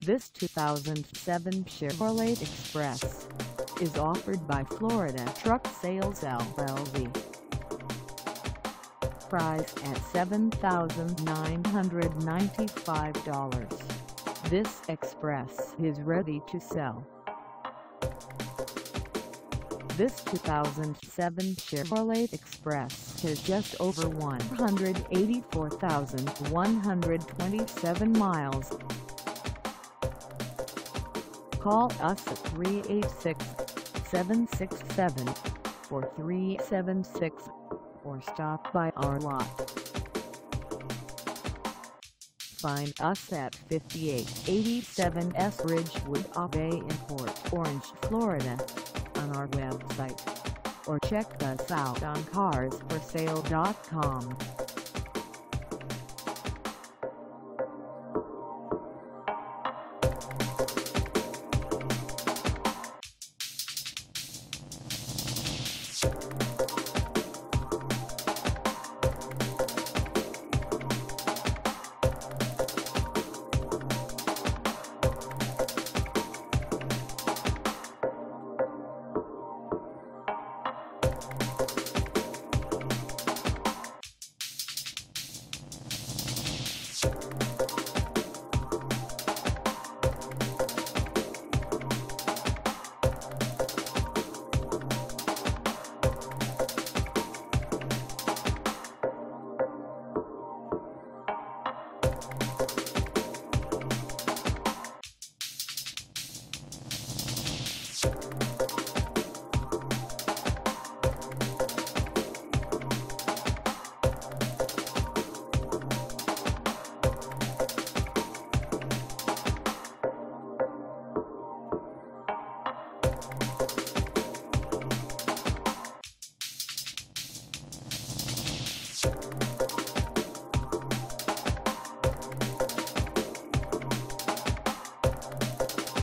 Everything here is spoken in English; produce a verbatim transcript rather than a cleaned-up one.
This two thousand seven Chevrolet Express is offered by Florida Truck Sales L L C. Price at seven thousand nine hundred ninety-five dollars. This Express is ready to sell. This two thousand seven Chevrolet Express has just over one hundred eighty-four thousand one hundred twenty-seven miles. Call us at three eight six, seven six seven, four three seven six or stop by our lot. Find us at fifty-eight eighty-seven S Ridgewood Ave in Port Orange, Florida, on our website, or check us out on cars for sale dot com. You